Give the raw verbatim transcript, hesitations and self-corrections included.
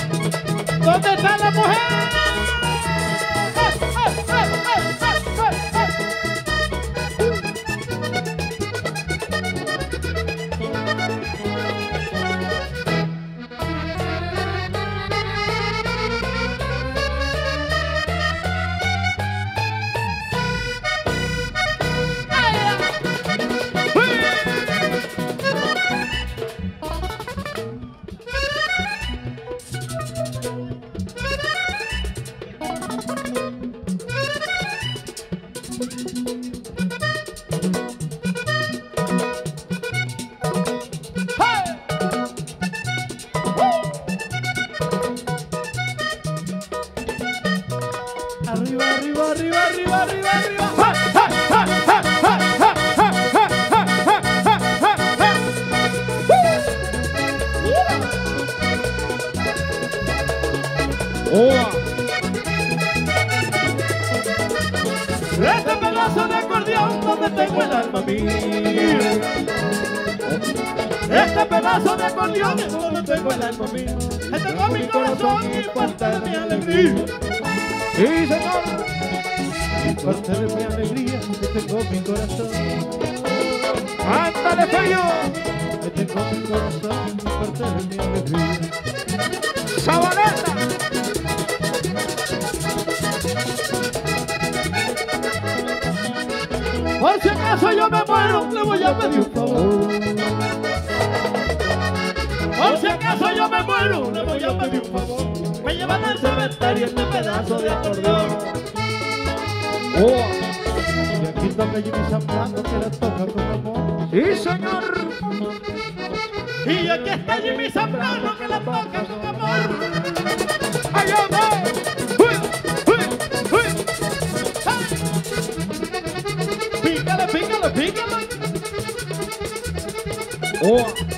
¿Dónde está la mujer? Arriba, arriba, arriba, arriba, arriba, arriba. ¡Ja, ja, ja, ja, ja, ja, ja, ja, ja, ja, ja! ¡Oh! Este pedazo de acordeón donde tengo el alma mía. Este pedazo de acordeón es donde tengo el alma mía. Este con mi corazón y parte de mi alegría. Sí, señor. Y parte de mi alegría, que tengo mi corazón. ¡Ándale, feo! Que tengo mi corazón, y parte de mi alegría. ¡Sabaneta! Por si acaso yo me muero, le voy a pedir un favor. Por si acaso yo me muero, le voy a pedir un favor. Me llevan al cementerio este pedazo de acordeón. Oh. Y aquí toca Jimmy Zambrano, que la toca con amor. ¡Sí, señor! Y aquí está Jimmy Zambrano, que la toca con amor. ¡Ay, amor! ¡Uy! ¡Uy! ¡Uy! ¡Ay! ¡Pícale, pícale, pícale! ¡Oh!